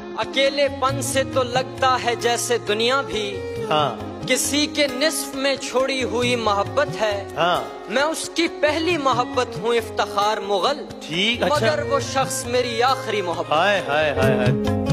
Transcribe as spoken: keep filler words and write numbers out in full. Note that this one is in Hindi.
अकेलेपन से तो लगता है जैसे दुनिया भी हाँ किसी के निस्फ में छोड़ी हुई मोहब्बत है। हाँ मैं उसकी पहली मोहब्बत हूँ, इफ्तिखार मुगल, ठीक, अच्छा। मगर वो शख्स मेरी आखिरी मोहब्बत। हाय हाय हाय हाय